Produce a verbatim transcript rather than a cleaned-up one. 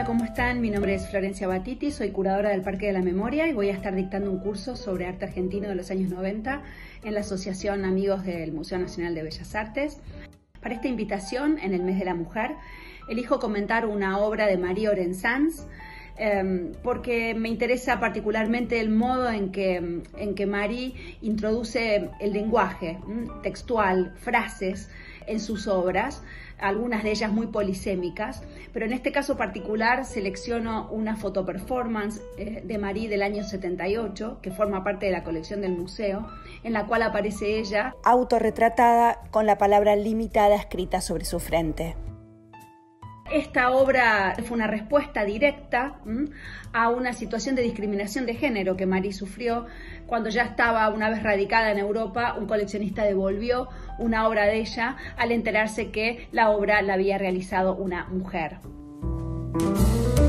¿cómo están? Mi nombre es Florencia Batiti, soy curadora del Parque de la Memoria y voy a estar dictando un curso sobre arte argentino de los años noventa en la Asociación Amigos del Museo Nacional de Bellas Artes. Para esta invitación, en el mes de la mujer, elijo comentar una obra de Marie Orensanz, eh, porque me interesa particularmente el modo en que, en que Marie introduce el lenguaje textual, frases, en sus obras, algunas de ellas muy polisémicas, pero en este caso particular selecciono una fotoperformance eh, de Marie del año setenta y ocho, que forma parte de la colección del museo, en la cual aparece ella autorretratada con la palabra limitada escrita sobre su frente. Esta obra fue una respuesta directa ¿m? a una situación de discriminación de género que Marie sufrió cuando ya estaba una vez radicada en Europa. Un coleccionista devolvió una obra de ella al enterarse que la obra la había realizado una mujer.